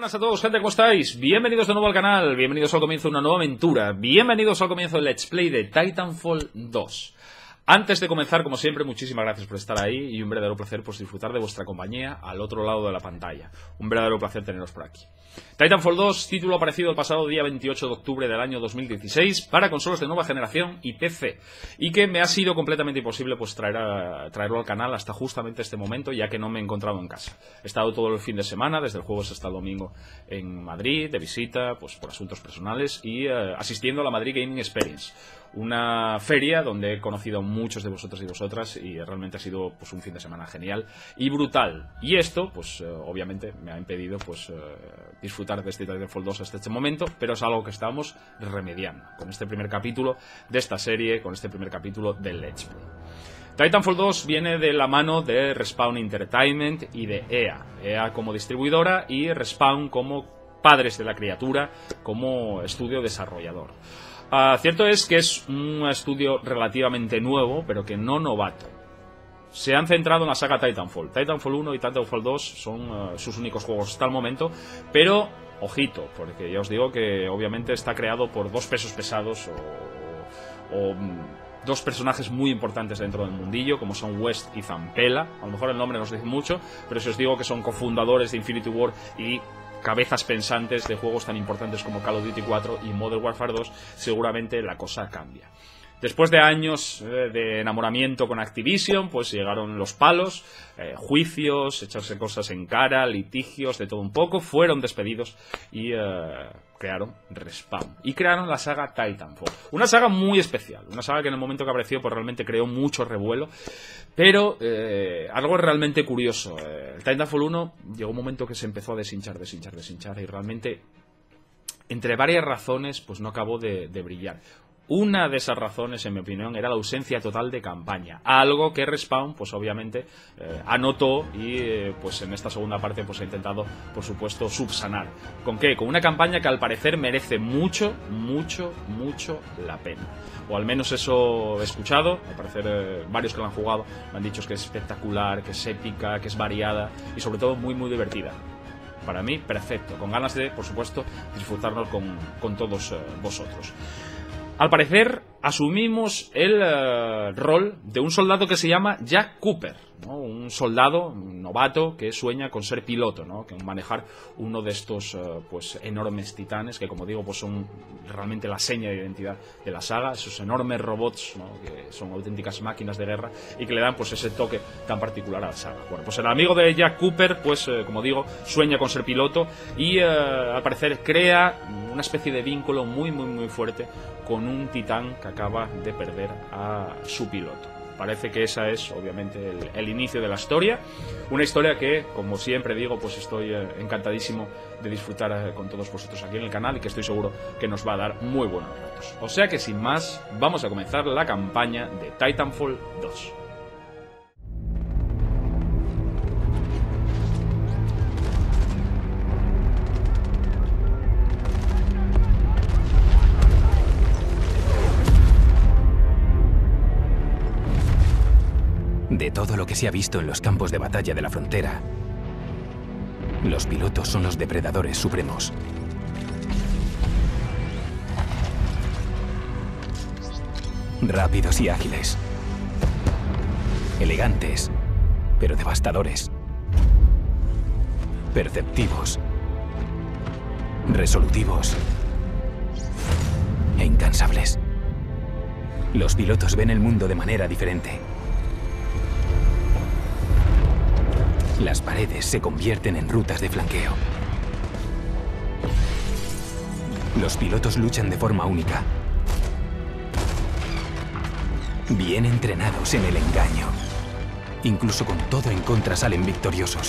buenas a todos, gente, ¿cómo estáis? Bienvenidos de nuevo al canal, bienvenidos al comienzo de una nueva aventura, bienvenidos al comienzo del Let's Play de Titanfall 2. Antes de comenzar, como siempre, muchísimas gracias por estar ahí y un verdadero placer pues disfrutar de vuestra compañía al otro lado de la pantalla. Un verdadero placer teneros por aquí. Titanfall 2, título aparecido el pasado día 28 de octubre del año 2016 para consolas de nueva generación y PC, y que me ha sido completamente imposible pues traerlo al canal hasta justamente este momento, ya que no me he encontrado en casa. He estado todo el fin de semana, desde el jueves hasta el domingo, en Madrid, de visita, pues por asuntos personales y asistiendo a la Madrid Gaming Experience, una feria donde he conocido a muchos de vosotros y vosotras y realmente ha sido pues un fin de semana genial y brutal. Y esto, pues obviamente me ha impedido pues disfrutar de este Titanfall 2 hasta este momento, pero es algo que estamos remediando con este primer capítulo de esta serie, con este primer capítulo del Let's Play. Titanfall 2 viene de la mano de Respawn Entertainment y de EA. EA como distribuidora y Respawn como padres de la criatura, como estudio desarrollador. Cierto es que es un estudio relativamente nuevo, pero que no novato. Se han centrado en la saga Titanfall. Titanfall 1 y Titanfall 2 son sus únicos juegos hasta el momento, pero ojito, porque ya os digo que obviamente está creado por dos pesos pesados o dos personajes muy importantes dentro del mundillo, como son West y Zampella. A lo mejor el nombre no os dice mucho, pero si os digo que son cofundadores de Infinity Ward y cabezas pensantes de juegos tan importantes como Call of Duty 4 y Modern Warfare 2, seguramente la cosa cambia. Después de años de enamoramiento con Activision, pues llegaron los palos, juicios, echarse cosas en cara, litigios, de todo un poco, fueron despedidos y crearon Respawn. Y crearon la saga Titanfall. Una saga muy especial, una saga que en el momento que apareció pues realmente creó mucho revuelo, pero algo realmente curioso. El Titanfall 1 llegó un momento que se empezó a deshinchar y realmente, entre varias razones, pues no acabó de brillar. Una de esas razones, en mi opinión, era la ausencia total de campaña. Algo que Respawn, pues obviamente, anotó y pues en esta segunda parte pues ha intentado, por supuesto, subsanar. ¿Con qué? Con una campaña que al parecer merece mucho la pena. O al menos eso he escuchado. Al parecer varios que lo han jugado me han dicho que es espectacular, que es épica, que es variada y sobre todo muy divertida. Para mí, perfecto. Con ganas de, por supuesto, disfrutarlo con todos vosotros. Al parecer, asumimos el rol de un soldado que se llama Jack Cooper, ¿no? Un soldado novato que sueña con ser piloto, ¿no? Con manejar uno de estos pues enormes titanes que, como digo, pues son realmente la seña de identidad de la saga, esos enormes robots, ¿no? Que son auténticas máquinas de guerra y que le dan pues ese toque tan particular a la saga. Bueno, pues el amigo de Jack Cooper, pues como digo, sueña con ser piloto y al parecer crea una especie de vínculo muy fuerte con un titán que acaba de perder a su piloto. Parece que esa es, obviamente, el inicio de la historia. Una historia que, como siempre digo, pues estoy encantadísimo de disfrutar con todos vosotros aquí en el canal y que estoy seguro que nos va a dar muy buenos ratos. O sea que, sin más, vamos a comenzar la campaña de Titanfall 2. De todo lo que se ha visto en los campos de batalla de la frontera, los pilotos son los depredadores supremos. Rápidos y ágiles. Elegantes, pero devastadores. Perceptivos. Resolutivos. E incansables. Los pilotos ven el mundo de manera diferente. Las paredes se convierten en rutas de flanqueo. Los pilotos luchan de forma única. Bien entrenados en el engaño. Incluso con todo en contra salen victoriosos.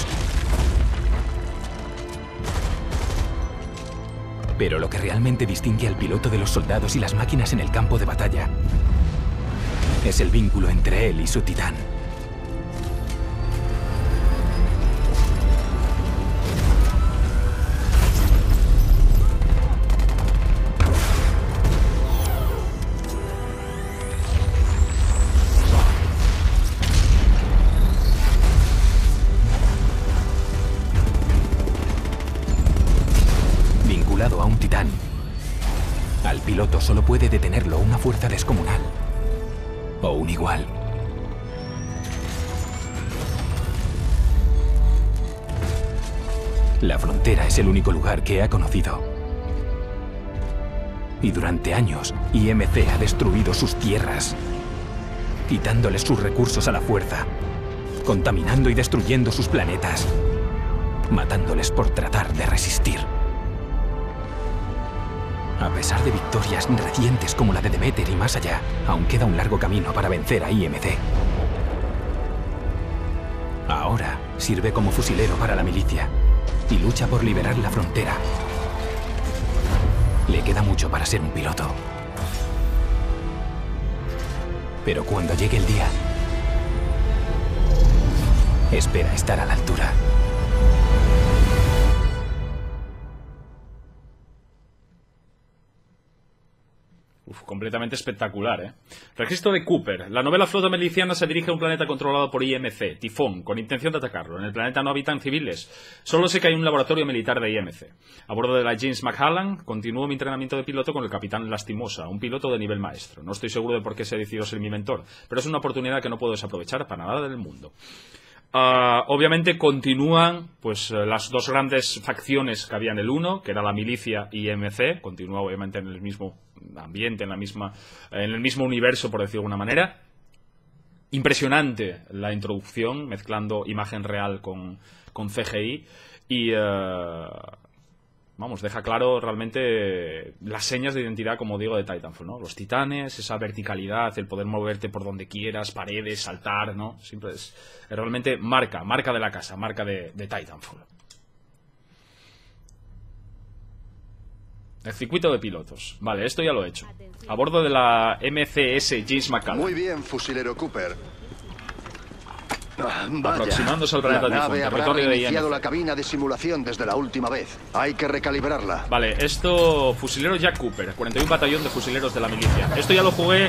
Pero lo que realmente distingue al piloto de los soldados y las máquinas en el campo de batalla es el vínculo entre él y su titán. vinculado a un titán. Al piloto solo puede detenerlo una fuerza descomunal. O un igual. La frontera es el único lugar que ha conocido. Y durante años, IMC ha destruido sus tierras, quitándoles sus recursos a la fuerza, contaminando y destruyendo sus planetas, matándoles por tratar de resistir. A pesar de victorias recientes como la de Demeter y más allá, aún queda un largo camino para vencer a IMC. Ahora sirve como fusilero para la milicia y lucha por liberar la frontera. Le queda mucho para ser un piloto. Pero cuando llegue el día, espera estar a la altura. Completamente espectacular, ¿eh? Registro de Cooper. La novela flota miliciana se dirige a un planeta controlado por IMC, Tifón, con intención de atacarlo. En el planeta no habitan civiles. Solo sé que hay un laboratorio militar de IMC. A bordo de la James McHallan, continúo mi entrenamiento de piloto con el capitán Lastimosa, un piloto de nivel maestro. No estoy seguro de por qué se decidió ser mi mentor, pero es una oportunidad que no puedo desaprovechar para nada del mundo. Obviamente continúan pues las dos grandes facciones que había en el 1, que era la milicia y IMC. Continúa obviamente en el mismo ambiente, en el mismo universo, por decirlo de alguna manera. Impresionante la introducción, mezclando imagen real con CGI. Y vamos, deja claro realmente las señas de identidad, como digo, de Titanfall, ¿no? Los titanes, esa verticalidad, el poder moverte por donde quieras, paredes, saltar, ¿no? Siempre es realmente marca de la casa, marca de Titanfall. El circuito de pilotos. Vale, esto ya lo he hecho. A bordo de la MCS James McHallan. Muy bien, fusilero Cooper. Vaya, aproximándose al planeta la nave Tifón, habrá territorio de reiniciado IMC. la cabina de simulación desde la última vez. Hay que recalibrarla. Vale, esto... Fusilero Jack Cooper, 41 batallón de fusileros de la milicia. Esto ya lo jugué...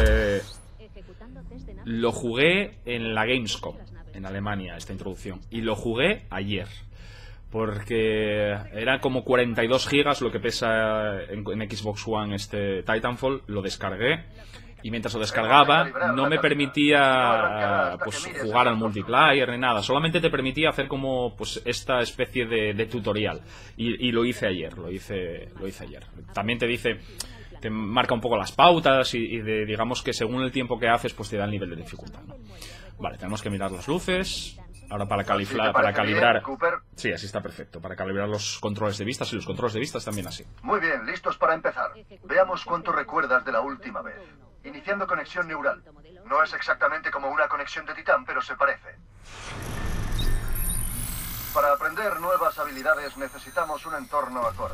Lo jugué en la Gamescom, en Alemania, esta introducción. Y lo jugué ayer. Porque era como 42 gigas lo que pesa en Xbox One este Titanfall. Lo descargué. Y mientras lo descargaba, no me permitía pues jugar al multiplayer ni nada. Solamente te permitía hacer como pues esta especie de tutorial. Y lo hice ayer, lo hice ayer. También te dice, te marca un poco las pautas y digamos que según el tiempo que haces, pues te da el nivel de dificultad, ¿no? Vale, tenemos que mirar las luces. Ahora para calibrar... Sí, así está perfecto. Para calibrar los controles de vistas y los controles de vistas también así. Muy bien, listos para empezar. Veamos cuánto recuerdas de la última vez. Iniciando conexión neural. No es exactamente como una conexión de titán, pero se parece. Para aprender nuevas habilidades necesitamos un entorno acorde.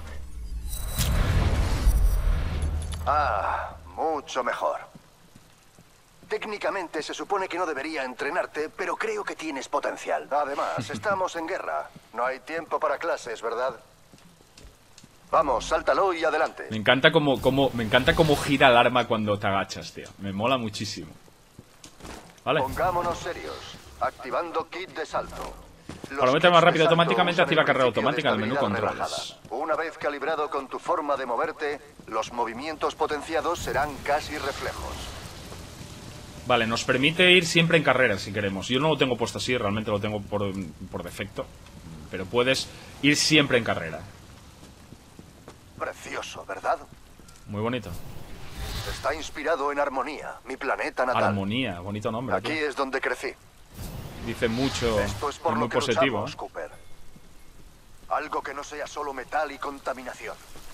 Mucho mejor. Técnicamente se supone que no debería entrenarte, pero creo que tienes potencial. Además, estamos en guerra. No hay tiempo para clases, ¿verdad? Vamos, sáltalo y adelante. Me encanta cómo gira el arma cuando te agachas, tío. Me mola muchísimo. Vale. Pongámonos serios. Activando kit de salto. Para meter más rápido automáticamente, activa carrera automática en el menú controles. Una vez calibrado con tu forma de moverte, los movimientos potenciados serán casi reflejos. Vale, nos permite ir siempre en carrera si queremos. Yo no lo tengo puesto así, realmente lo tengo por defecto. Pero puedes ir siempre en carrera. Precioso, ¿verdad? Muy bonito. Está inspirado en Armonía, mi planeta natal. Armonía, bonito nombre. Aquí es donde crecí. Dice mucho, Esto es por muy lo que positivo. luchamos, Cooper. Algo que no sea solo metal y contaminación.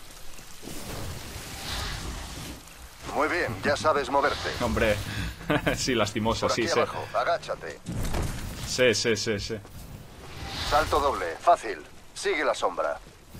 Muy bien, ya sabes moverte. Hombre, sí, lastimosa, Por aquí sí, abajo, agáchate. Sí. Salto doble, fácil. Sigue la sombra.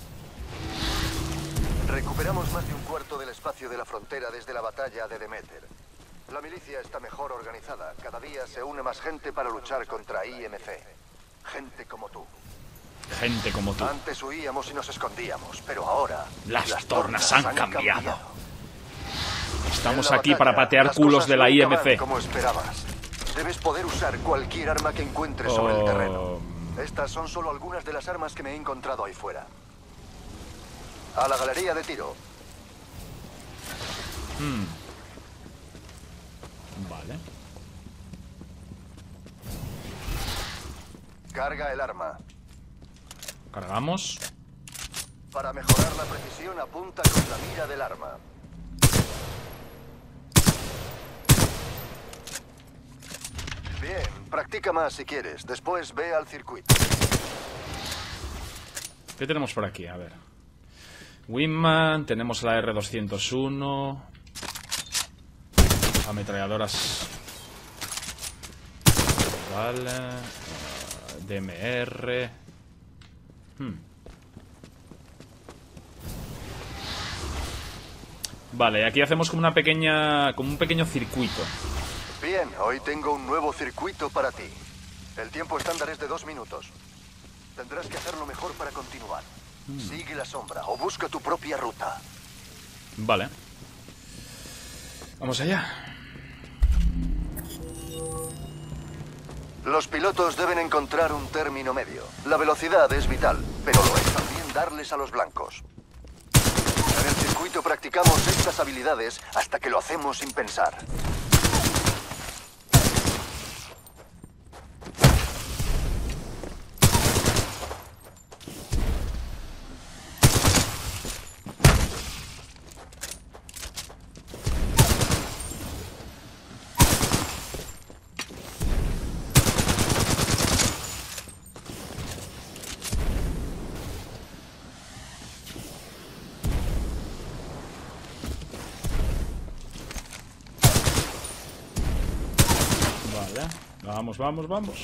Recuperamos más de un cuarto del espacio de la frontera desde la batalla de Demeter. La milicia está mejor organizada. Cada día se une más gente para luchar contra IMC. Gente como tú. Gente como tú. Antes huíamos y nos escondíamos, pero ahora... Las tornas han cambiado. Estamos En la aquí batalla, para patear las culos cosas de la nunca van IMC. como esperabas. Debes poder usar cualquier arma que encuentres sobre el terreno. Estas son solo algunas de las armas que me he encontrado ahí fuera. A la galería de tiro. Vale. Carga el arma. Cargamos. Para mejorar la precisión, apunta con la mira del arma. Bien, practica más si quieres. Después ve al circuito. ¿Qué tenemos por aquí? A ver. Wingman, tenemos la R201. Ametralladoras. Vale. DMR. Vale, aquí hacemos como una pequeña. Como un pequeño circuito. Bien, hoy tengo un nuevo circuito para ti. El tiempo estándar es de 2 minutos. Tendrás que hacerlo mejor para continuar. Sigue la sombra o busca tu propia ruta. Vale. Vamos allá. Los pilotos deben encontrar un término medio. La velocidad es vital, pero lo es también darles a los blancos. En el circuito practicamos estas habilidades hasta que lo hacemos sin pensar. Vamos, vamos, vamos.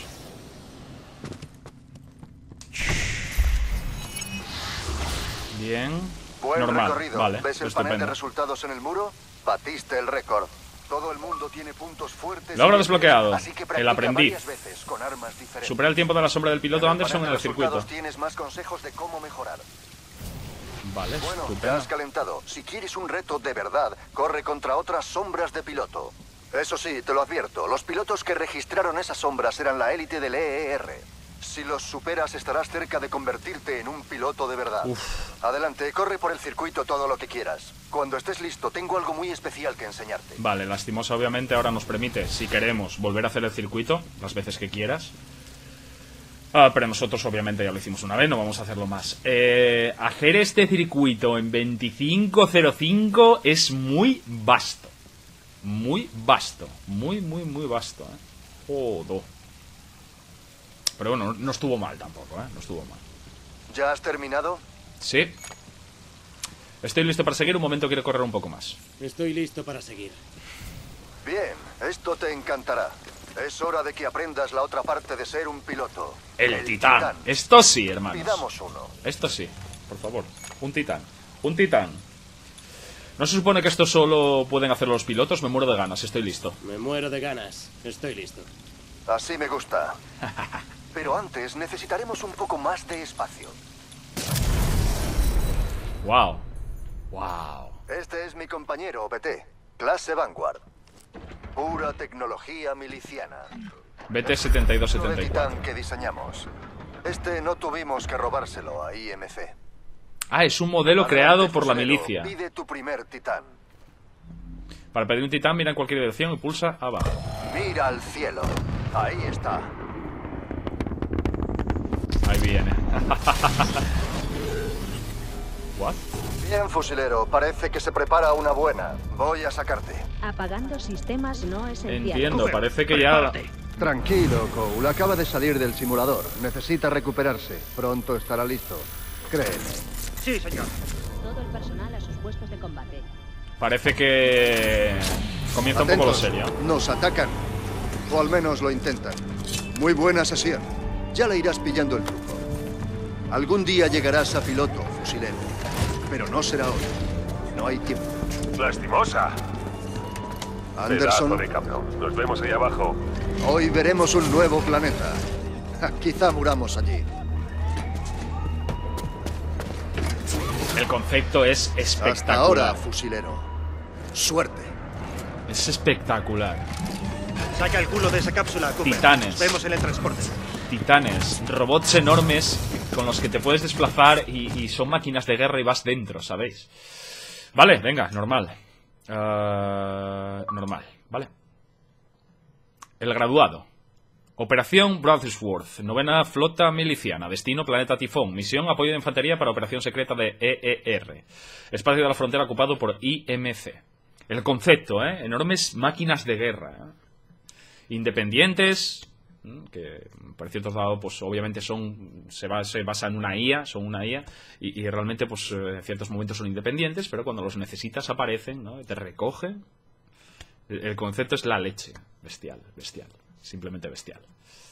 Bien. Buen normal. recorrido. Vale, ¿Ves el estupendo. panel de resultados en el muro? Batiste el récord. Todo el mundo tiene puntos fuertes. Logro y desbloqueado. así que El practica aprendiz. varias veces con armas diferentes. Supera el tiempo de la sombra del piloto En el Anderson panel en de el circuito. resultados tienes más consejos de cómo mejorar. Vale, Bueno, te estupendo. has calentado. Si quieres un reto de verdad, corre contra otras sombras de piloto. Eso sí, te lo advierto, los pilotos que registraron esas sombras eran la élite del EER. Si los superas, estarás cerca de convertirte en un piloto de verdad. Adelante, corre por el circuito todo lo que quieras. Cuando estés listo, tengo algo muy especial que enseñarte. Vale, Lastimosa obviamente ahora nos permite, si queremos, volver a hacer el circuito las veces que quieras. Pero nosotros obviamente ya lo hicimos una vez, no vamos a hacerlo más. Hacer este circuito en 25:05 es muy vasto. Muy vasto. Muy, muy, muy vasto, Joder. Pero bueno, no estuvo mal tampoco, no estuvo mal. ¿Ya has terminado? Sí. Estoy listo para seguir, un momento quiero correr un poco más. Estoy listo para seguir. Bien, esto te encantará. Es hora de que aprendas la otra parte de ser un piloto. El titán. Esto sí, hermanos. Pidamos uno. Esto sí, por favor. Un titán. Un titán. ¿No se supone que esto solo pueden hacer los pilotos? Me muero de ganas, estoy listo. Me muero de ganas. Estoy listo. Así me gusta. Pero antes necesitaremos un poco más de espacio. Wow. Wow. Este es mi compañero BT, clase Vanguard. Pura tecnología miliciana. BT De 7274. Titán que diseñamos. Este no tuvimos que robárselo a IMC. Ah, es un modelo Adelante, creado por la fusilero, milicia. Pide tu primer titán. Para pedir un titán, mira en cualquier dirección y pulsa abajo. Mira al cielo. Ahí está. Ahí viene. ¿What? Bien, fusilero. Parece que se prepara una buena. Voy a sacarte. Apagando sistemas no esenciales. Entiendo, parece que ya... Tranquilo, Cole. Acaba de salir del simulador. Necesita recuperarse. Pronto estará listo. Créeme. Sí, señor. Todo el personal a sus puestos de combate. Parece que... comienza un poco lo serio. Nos atacan. O al menos lo intentan. Muy buena sesión. Ya le irás pillando el truco. Algún día llegarás a piloto, fusilero. Pero no será hoy. No hay tiempo. Lastimosa. Anderson, Pedazo de cabrón. Nos vemos ahí abajo. hoy veremos un nuevo planeta. Quizá muramos allí. El concepto es Hasta espectacular. ahora, fusilero. Suerte. Es espectacular. Saca el culo de esa cápsula, Cooper. Titanes. Nos vemos en el transporte. Titanes, robots enormes con los que te puedes desplazar y son máquinas de guerra y vas dentro, ¿sabéis? Vale, venga, normal. Normal, ¿vale? El graduado. Operación Broadsworth, 9ª Flota Miliciana, destino Planeta Tifón, misión apoyo de infantería para operación secreta de EER, espacio de la frontera ocupado por IMC. El concepto, enormes máquinas de guerra, independientes, que por cierto lado, pues obviamente se basa en una IA, son una IA, y realmente pues en ciertos momentos son independientes, pero cuando los necesitas aparecen, ¿no? Te recogen. El concepto es la leche, bestial, simplemente bestial.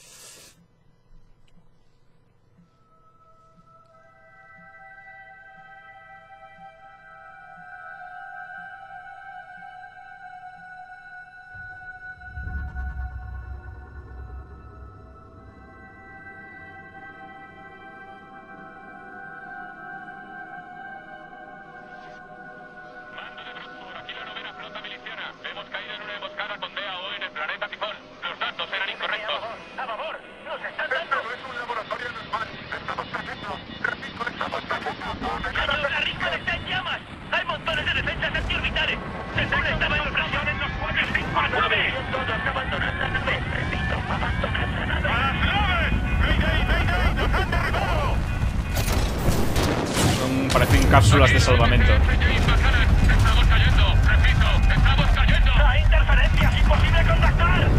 Parecen cápsulas de salvamento. Estamos cayendo. Repito, estamos cayendo. Hay interferencias, imposible contactar.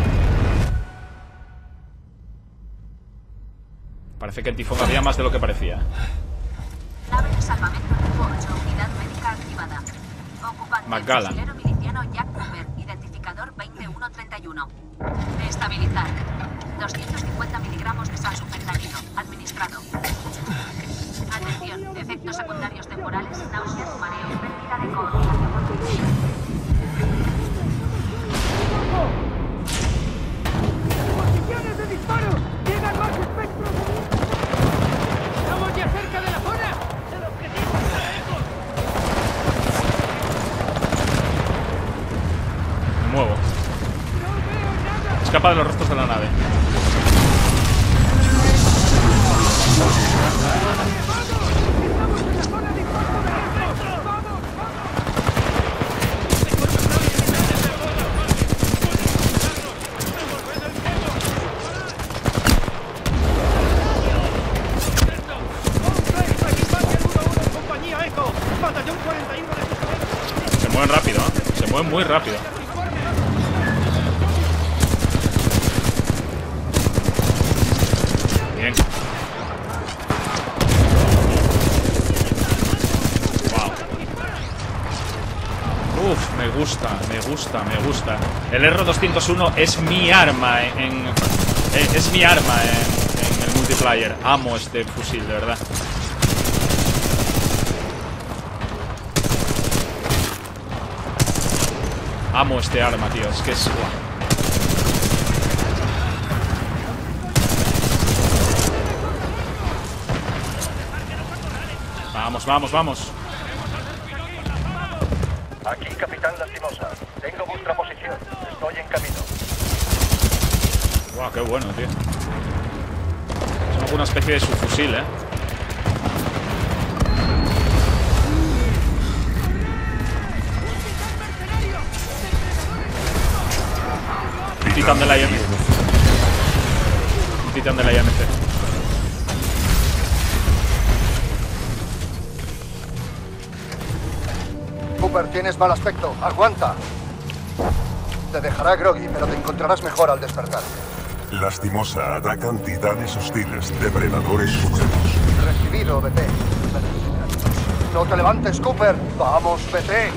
Parece que en Tifón había más de lo que parecía. Nave de salvamento tipo 8, unidad médica activada. Ocupante Macallan. fusilero miliciano Jack Cooper, identificador 20131. Estabilizar. 250 miligramos de salsupentanilo, administrado. Atención, efectos secundarios temporales, náuseas, mareos, pérdida de coordinación. ¡Posiciones de disparo! ¡Llegan más espectros! ¡Estamos ya cerca de la zona! ¡El objetivo está lejos! Me muevo. Escapa de los restos de la nave. Se mueven rápido, ¿eh? Se mueven muy rápido. Bien. Wow. Uf, me gusta. El R201 es mi arma en el multiplayer. Amo este fusil, de verdad. Amo este arma, tío. Es que es... Vamos. Aquí, Capitán Lastimosa. Tengo vuestra posición. Estoy en camino. Wow, qué bueno, tío. Es alguna especie de subfusil, ¿eh? Un titán de la IMC. Un titán de la IMC. Cooper, tienes mal aspecto. Aguanta. Te dejará groggy, pero te encontrarás mejor al despertar. Lastimosa, atacan titanes hostiles, depredadores supremos. Recibido, BT. No te levantes, Cooper. Vamos, BT.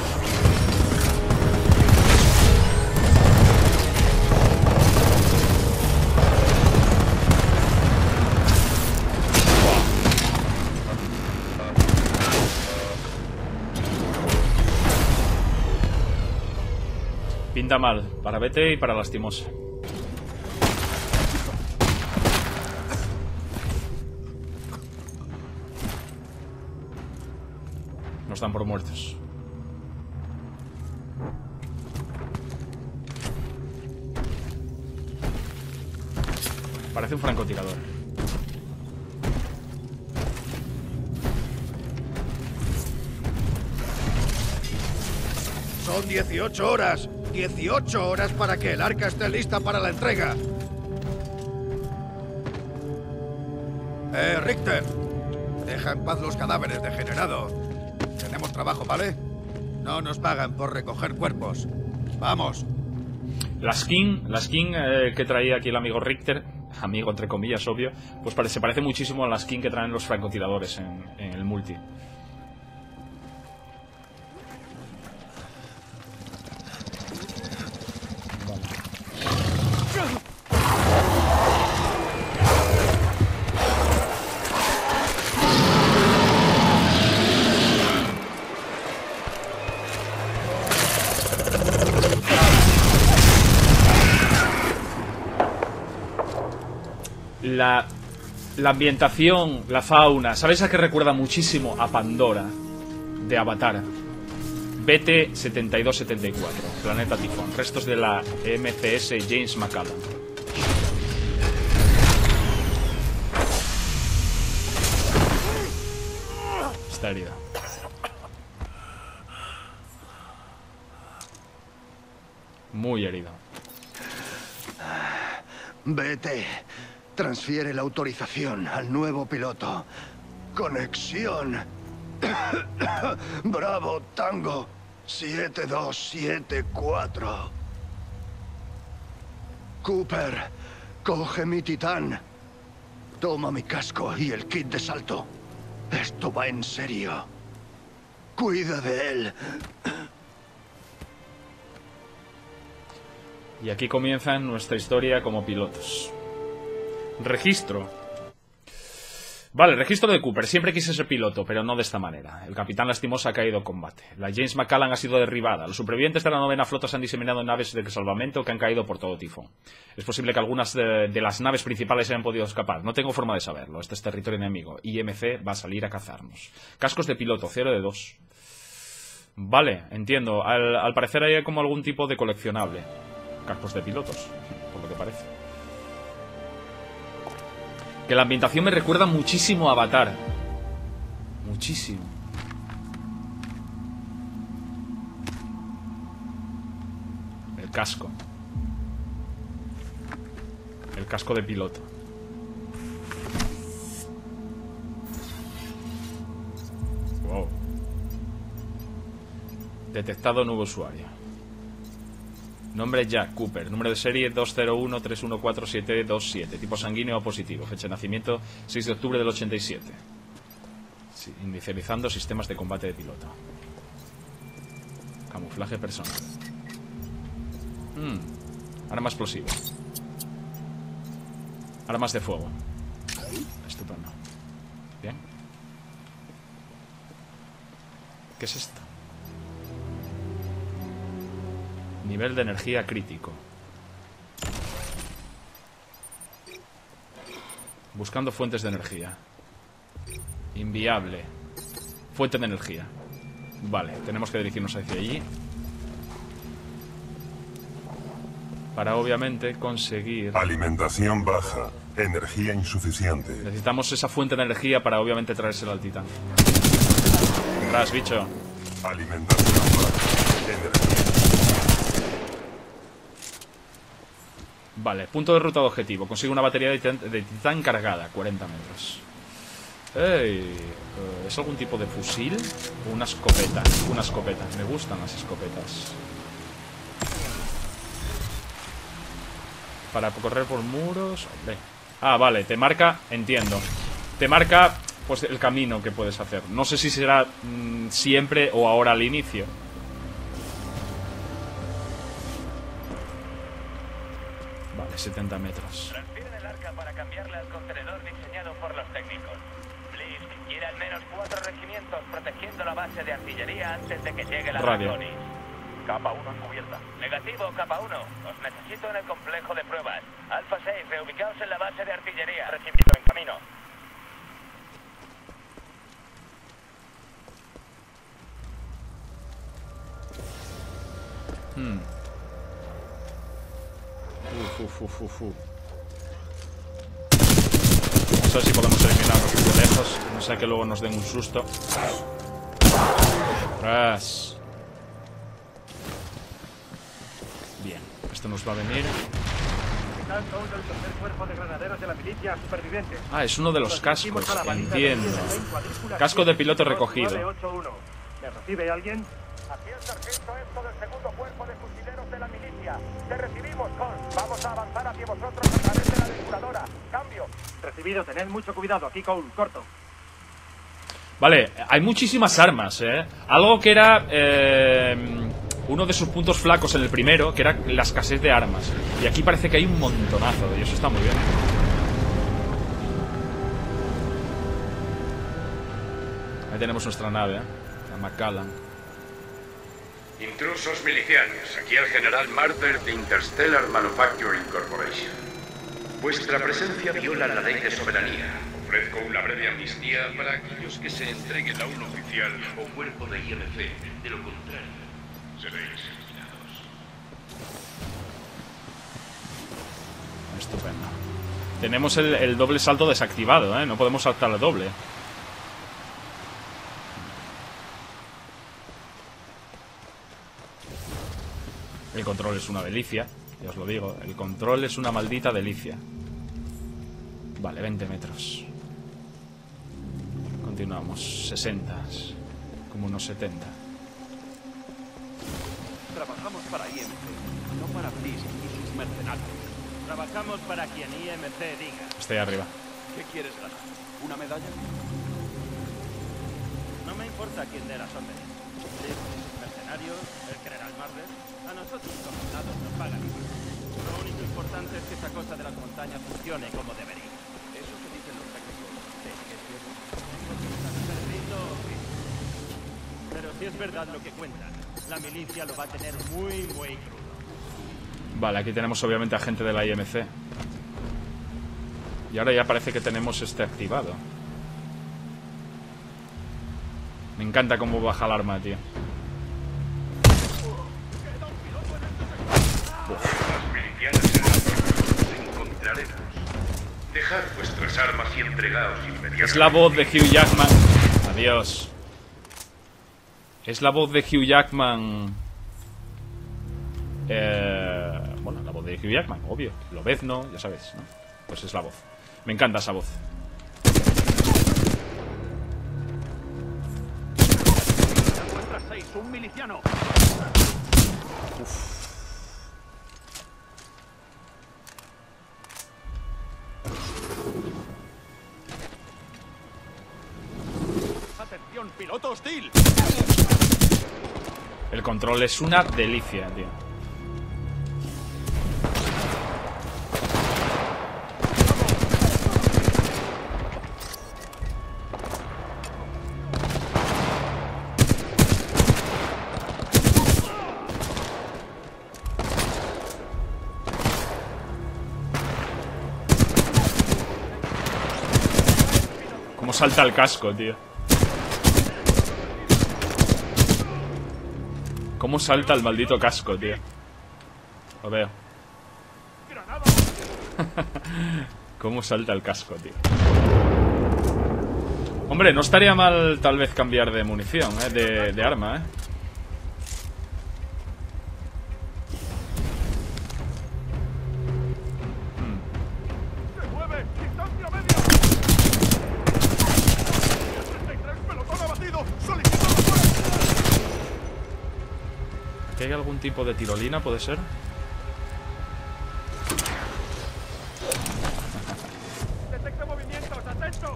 Pinta mal, para BT y para Lastimosa. Nos dan por muertos. Parece un francotirador. Son 18 horas. 18 horas para que el arca esté lista para la entrega. Richter. Deja en paz los cadáveres, degenerado. Tenemos trabajo, ¿vale? No nos pagan por recoger cuerpos. Vamos. La skin que traía aquí el amigo Richter, amigo entre comillas, obvio, pues se parece muchísimo a la skin que traen los francotiradores en el multi. La ambientación, la fauna, ¿sabéis a qué recuerda muchísimo? A Pandora, de Avatar. BT-7274, Planeta Tifón, restos de la MCS James McCallan. Está herida. Muy herido. Vete. Transfiere la autorización al nuevo piloto. Conexión. Bravo, Tango. 7274. Cooper, coge mi titán. Toma mi casco y el kit de salto. Esto va en serio. Cuida de él. Y aquí comienza nuestra historia como pilotos. Registro. Vale, registro de Cooper. Siempre quise ser piloto, pero no de esta manera. El capitán Lastimosa ha caído en combate. La James McCallan ha sido derribada. Los supervivientes de la 9ª flota se han diseminado en naves de salvamento que han caído por todo tifón. Es posible que algunas de las naves principales hayan podido escapar. No tengo forma de saberlo. Este es territorio enemigo. IMC va a salir a cazarnos. Cascos de piloto, 0 de 2. Vale, entiendo. Al parecer hay como algún tipo de coleccionable. Cascos de pilotos, por lo que parece. Que la ambientación me recuerda muchísimo a Avatar. Muchísimo. El casco. El casco de piloto. Wow. Detectado nuevo usuario. Nombre Jack Cooper. Número de serie 201-314-727. Tipo sanguíneo o positivo. Fecha de nacimiento 6 de octubre del 87. Sí, inicializando sistemas de combate de piloto. Camuflaje personal. Arma explosiva. Armas de fuego. Estupendo. Bien. ¿Qué es esto? Nivel de energía crítico. Buscando fuentes de energía. Inviable. Fuente de energía. Vale, tenemos que dirigirnos hacia allí. Para obviamente conseguir... Alimentación baja. Energía insuficiente. Necesitamos esa fuente de energía para obviamente traérsela al titán. Ras, bicho. Alimentación baja. Energía. Vale, punto de ruta de objetivo. Consigue una batería de titán cargada, 40 metros. ¡Ey! ¿Es algún tipo de fusil? ¿O una escopeta? Una escopeta. Me gustan las escopetas. Para correr por muros... Hombre. Ah, vale, te marca... Entiendo. Te marca, pues, el camino que puedes hacer. No sé si será siempre o ahora al inicio. Vale, 70 metros. Transfieren el arca para cambiarle al contenedor diseñado por los técnicos. Blisk quiere al menos 4 regimientos protegiendo la base de artillería antes de que llegue la Draconis. Capa 1 encubierta. Negativo, Capa 1. Os necesito en el complejo de pruebas. Alfa 6, reubicaos en la base de artillería. Recibido, en camino. No sé si podemos eliminarlos de lejos. No sé que luego nos den un susto. ¡Ras! Esto nos va a venir. Tanto del tercer cuerpo de granaderos de la milicia superviviente. Ah, es uno de los cascos. Entiendo. Casco de piloto recogido. 981. ¿Me recibe alguien? Aquí el sargento esto del segundo cuerpo de fusileros de la milicia. Te recibimos, Con. Vamos a avanzar hacia vosotros a través de la depuradora. Cambio. Recibido, tened mucho cuidado. Aquí, Cole. Corto. Vale, hay muchísimas armas, Algo que era uno de sus puntos flacos en el primero, que era la escasez de armas. Y aquí parece que hay un montonazo, y eso está muy bien. Ahí tenemos nuestra nave, la Macallan. Intrusos milicianos, aquí el general Marder de Interstellar Manufacturing Corporation. Vuestra presencia viola la ley de soberanía. Ofrezco una breve amnistía para aquellos que se entreguen a un oficial o cuerpo de IMC. De lo contrario, seréis eliminados. Estupendo. Tenemos el doble salto desactivado, no podemos saltar el doble. El control es una delicia, ya os lo digo. El control es una maldita delicia. Vale, 20 metros. Continuamos. 60. Como unos 70. Trabajamos para IMC, no para Blisk y sus mercenarios. Trabajamos para quien IMC diga. Estoy arriba. ¿Qué quieres ganar? ¿Una medalla? No me importa quién dé las órdenes. Blisk, mercenarios, el general Marder. A nosotros los soldados nos pagan igual. Lo único importante es que esa cosa de las montañas funcione como debería. Eso que dicen los técnicos. ¿Es cierto? Pero si es verdad lo que cuentan, la milicia lo va a tener muy, muy crudo. Vale, aquí tenemos obviamente a gente de la IMC. Y ahora ya parece que tenemos este activado. Me encanta cómo baja el arma, tío. Las milicianas en la zona nos encontraremos. Dejad vuestras armas y entregaos inmediatamente. Es la voz de Hugh Jackman. Adiós. Es la voz de Hugh Jackman. Bueno, la voz de Hugh Jackman, obvio. Lobezno, ya sabes, ¿no? Pues es la voz. Me encanta esa voz. Encuentras 6, un miliciano. Uf. Atención, piloto hostil. El control es una delicia, tío. Cómo salta el casco, tío. Cómo salta el maldito casco, tío. Lo veo. Cómo salta el casco, tío. Hombre, no estaría mal tal vez cambiar de munición, de arma, ¿Aquí hay algún tipo de tirolina, puede ser? Detecta movimientos, atentos.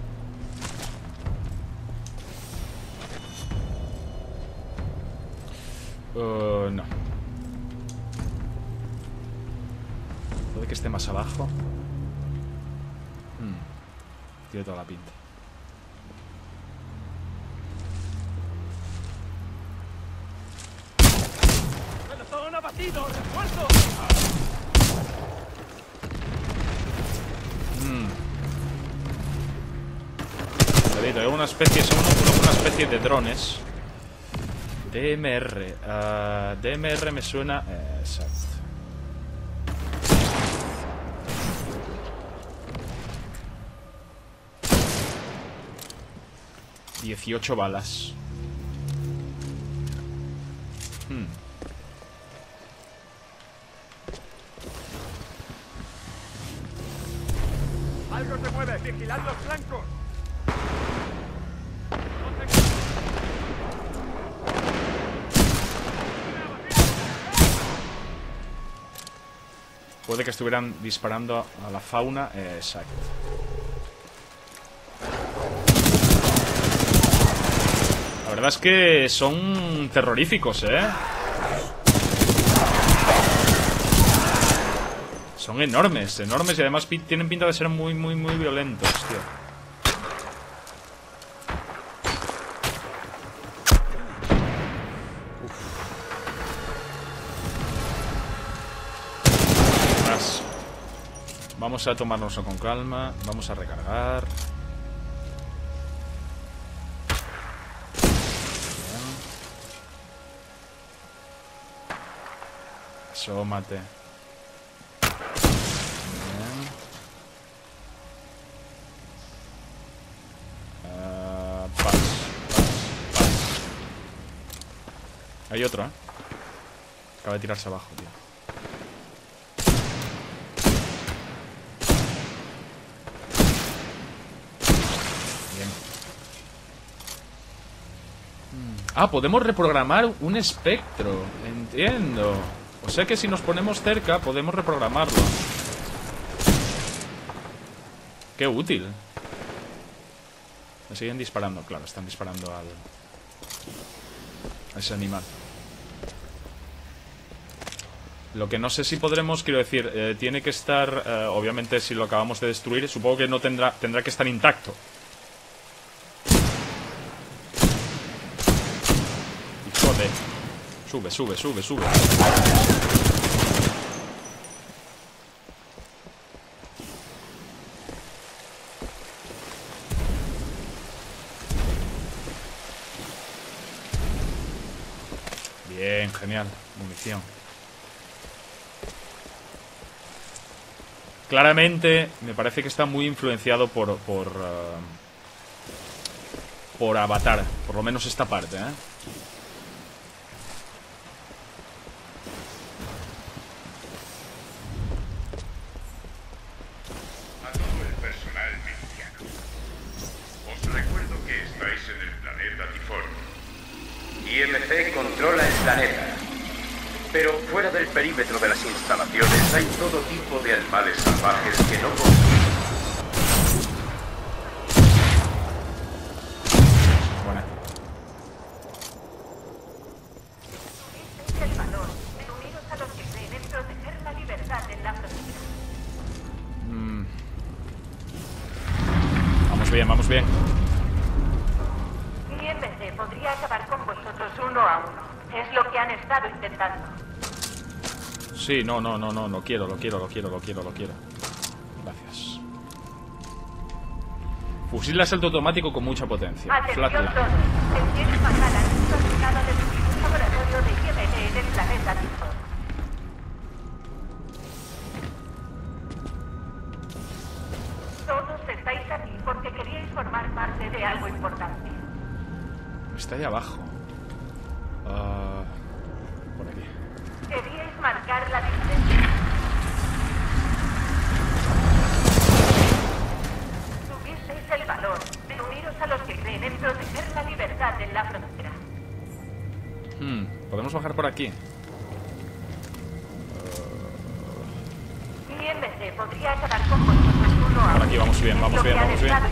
No. Puede que esté más abajo. Tiene toda la pinta. ¡Pelotón abatido! ¡Refuerzo! Hay una especie, son una especie de drones. DMR. DMR me suena. Exacto. $18 balas. Algo se mueve. Vigilad los flancos. Puede que estuvieran disparando a la fauna. Exacto. La verdad es que son terroríficos, ¿eh? Son enormes, enormes y además tienen pinta de ser muy, muy, muy violentos, tío. Vamos a tomárnoslo con calma. Vamos a recargar. Asómate. Paz. Hay otro, ¿eh? Acaba de tirarse abajo, tío. Ah, podemos reprogramar un espectro. Entiendo. O sea que si nos ponemos cerca podemos reprogramarlo. Qué útil. Me siguen disparando. Claro, están disparando a ese animal. Lo que no sé si podremos, quiero decir, tiene que estar, obviamente si lo acabamos de destruir, supongo que no tendrá que estar intacto. Sube, sube, sube, sube. Bien, genial. Munición. Claramente, me parece que está muy influenciado por Avatar. Por lo menos esta parte, ¿eh? IMC controla el planeta, pero fuera del perímetro de las instalaciones hay todo tipo de animales salvajes que no consumen. Buena. El valor de uniros a los que creen en proteger la libertad en la frontera. Vamos bien, vamos bien. IMC podría acabar con vosotros uno a uno. Es lo que han estado intentando. Sí, no quiero, lo quiero. Gracias. Fusil de asalto automático con mucha potencia. Atención Flatline. todos. El Jerry Macallan es acusado de destruir un laboratorio de IMC en el planeta Tifor. Todos estáis aquí porque queríais formar parte de algo importante. Está ahí abajo. Por aquí. Queríais marcar la diferencia. Tuvisteis el valor de uniros a los que creen en proteger la libertad en la frontera. Podemos bajar por aquí. IMC podría acabar con vosotros uno a uno. Por aquí vamos bien, vamos bien, vamos bien.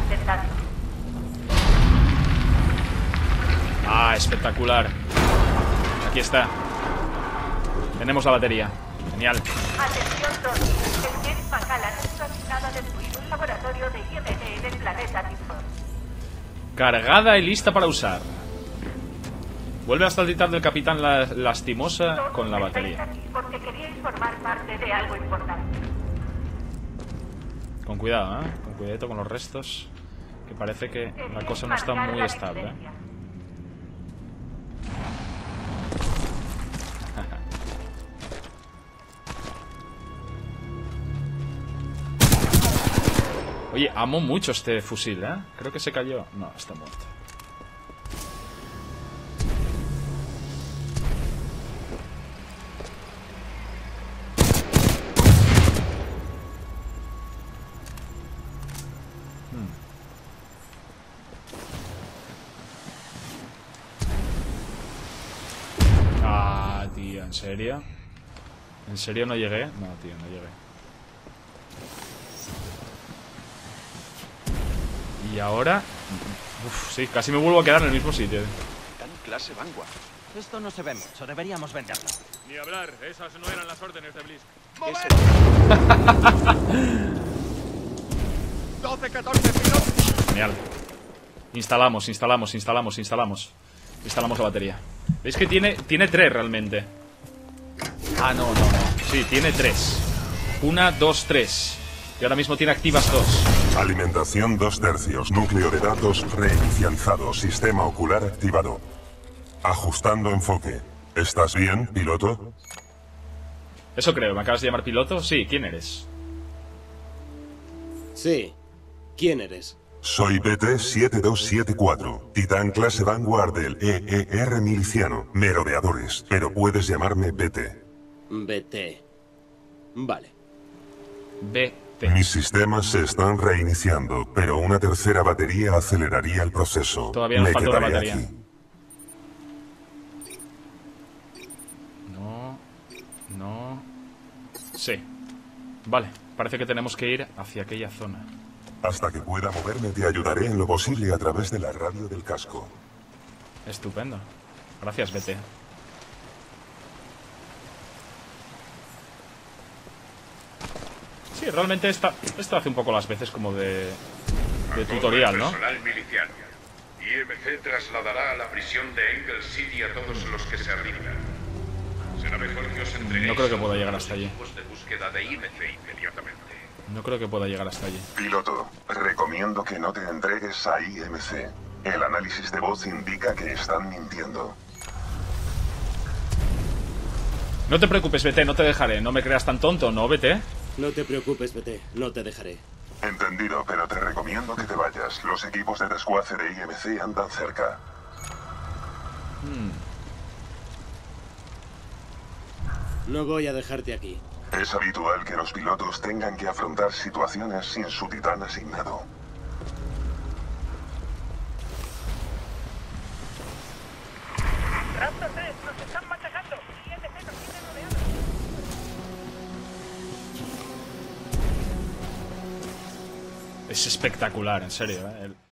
Ah, espectacular. Aquí está. Tenemos la batería. Genial. Atención todos. El Jerry Macallan es acusado de destruir un laboratorio de IMC en el planeta Tifor. Cargada y lista para usar. Vuelve hasta el titán del capitán lastimosa con la batería. Porque queríais formar parte de algo importante. Con cuidado, ¿eh? Con cuidadito con los restos. Que parece que la cosa no está muy estable, ¿eh? Oye, amo mucho este fusil, ¿eh? Creo que se cayó. No, está muerto. Hostia, ¿en serio? ¿En serio no llegué? No, tío, no llegué. Y ahora... Uf, sí, casi me vuelvo a quedar en el mismo sitio. Tan clase Vanguard. Esto no se ve mucho, deberíamos venderlo. Ni hablar, esas no eran las órdenes de Blisk. 12, 14 pilotos. Genial. Instalamos la batería. ¿Veis que tiene 3 realmente? Ah, no. Sí, tiene 3. 1, 2, 3. Y ahora mismo tiene activas 2. Alimentación 2/3. Núcleo de datos reinicializado. Sistema ocular activado. Ajustando enfoque. ¿Estás bien, piloto? Eso creo. ¿Me acabas de llamar piloto? Sí, ¿quién eres? Sí. ¿Quién eres? Soy BT-7274, Titán clase Vanguard del EER miliciano. Merodeadores, pero puedes llamarme BT. BT. Vale. BT. Mis sistemas se están reiniciando, pero una tercera batería aceleraría el proceso. Todavía nos falta una quedaré batería. aquí. No. Sí. Vale, parece que tenemos que ir hacia aquella zona. Hasta que pueda moverme te ayudaré en lo posible a través de la radio del casco. Estupendo. Gracias, BT. Sí, realmente esto hace un poco las veces como de tutorial, ¿no? Personal miliciano. IMC trasladará a la prisión de Engel City a todos los que se rindan. Será mejor que os entreguéis. No creo que pueda llegar hasta allí. Equipos de búsqueda de IMC inmediatamente. No creo que pueda llegar hasta allí. Piloto, recomiendo que no te entregues a IMC. El análisis de voz indica que están mintiendo. No te preocupes, BT, no te dejaré. No me creas tan tonto, ¿no, BT? No te preocupes, BT, no te dejaré. Entendido, pero te recomiendo que te vayas. Los equipos de desguace de IMC andan cerca. No voy a dejarte aquí. Es habitual que los pilotos tengan que afrontar situaciones sin su titán asignado. Raptor 3, nos están machacando. IMC nos tiene rodeados. Es espectacular, en serio, ¿eh?